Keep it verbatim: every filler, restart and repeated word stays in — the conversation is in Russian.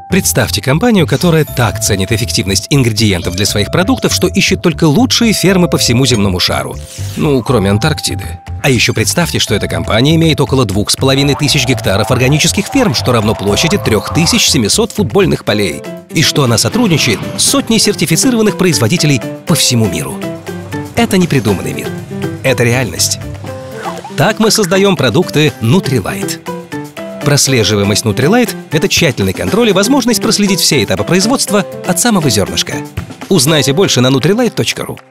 Представьте компанию, которая так ценит эффективность ингредиентов для своих продуктов, что ищет только лучшие фермы по всему земному шару. Ну, кроме Антарктиды. А еще представьте, что эта компания имеет около двух с половиной тысяч гектаров органических ферм, что равно площади трёх тысяч семисот футбольных полей. И что она сотрудничает с сотней сертифицированных производителей по всему миру. Это не придуманный мир. Это реальность. Так мы создаем продукты Nutrilite. Прослеживаемость Nutrilite – это тщательный контроль и возможность проследить все этапы производства от самого зернышка. Узнайте больше на нутрилайт точка ру.